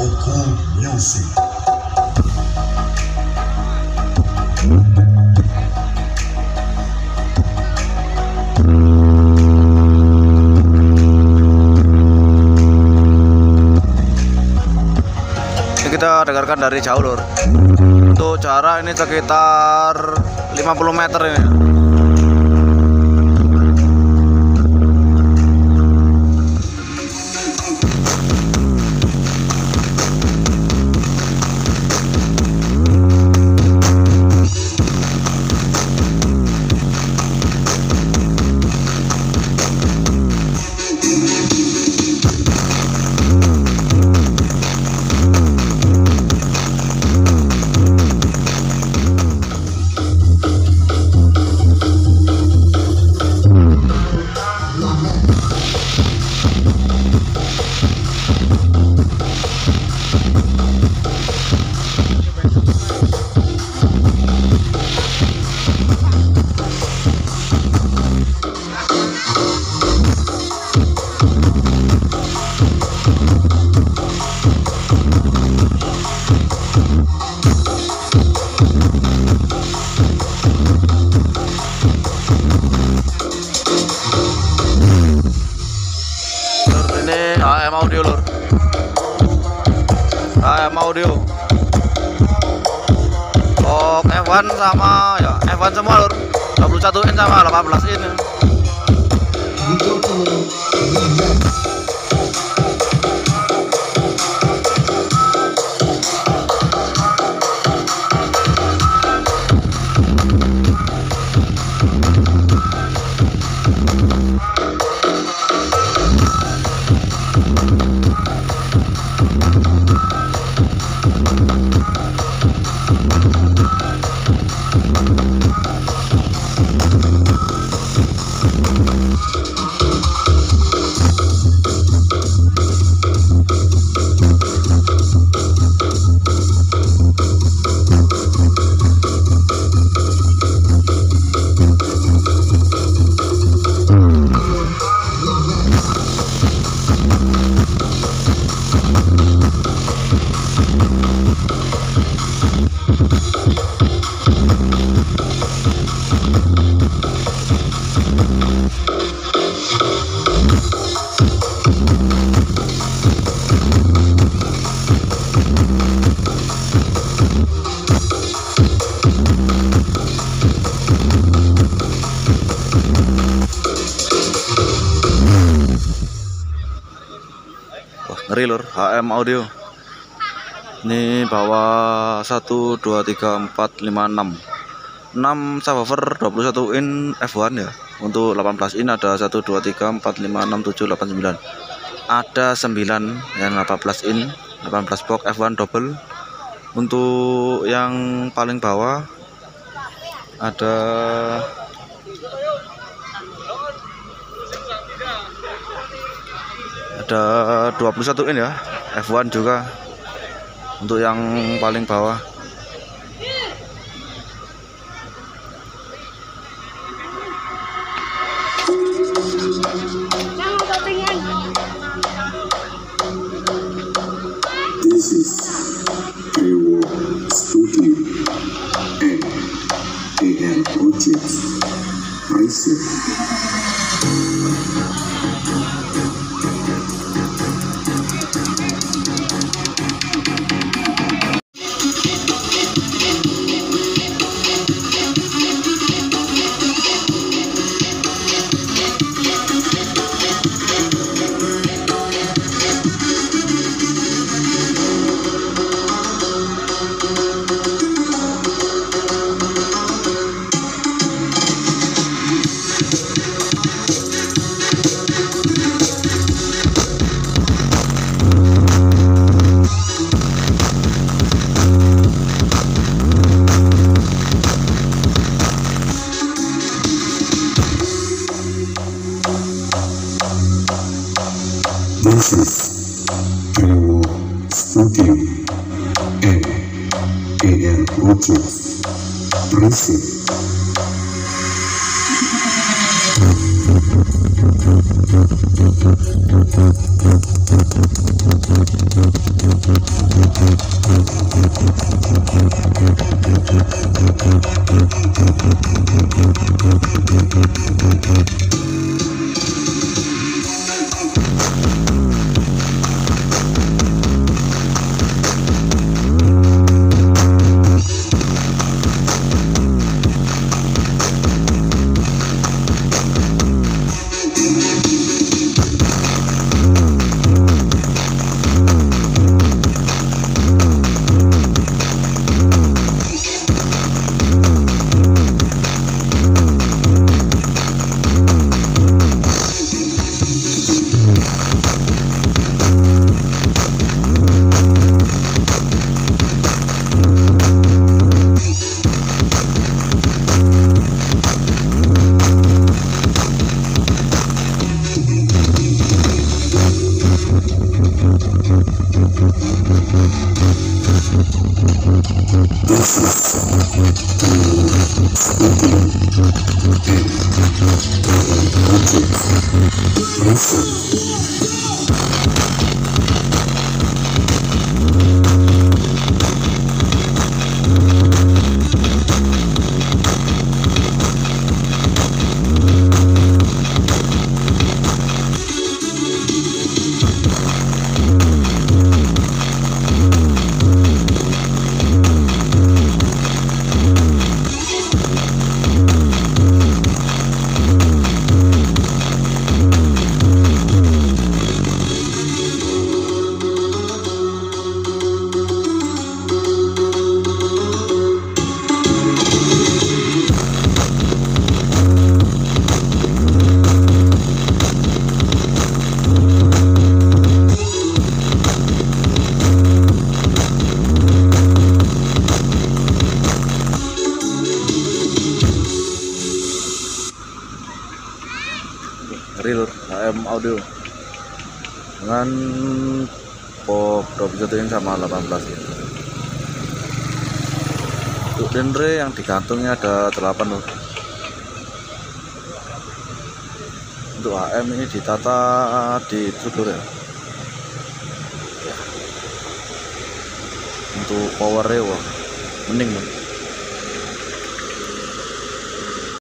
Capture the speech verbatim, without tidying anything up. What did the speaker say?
Goku Music. Ini kita dengarkan dari jauh lur. Untuk jarak ini sekitar lima puluh meter ini. A M Audio lur, A M Audio, oh F satu sama ya F satu semua lur, dua puluh satu in sama delapan belas in. Ngeri lur, H M Audio. Ini bawa satu dua tiga empat lima enam enam subwoofer dua puluh satu in F satu ya. Untuk delapan belas in ada satu dua tiga empat lima enam tujuh delapan sembilan. Ada sembilan yang delapan belas in, delapan belas box F satu double. Untuk yang paling bawah ada ada dua puluh satu in ya, F satu juga untuk yang paling bawah. This is Ewo Studio and A M Projects Rising. This is Ewo Studio and A M Projects Rising. Real H M audio dengan pop dua puluh satu in sama delapan belas in. Untuk genre yang digantungnya ada delapan loh. Untuk H M ini ditata di struktur ya. Untuk powernya wah mending man.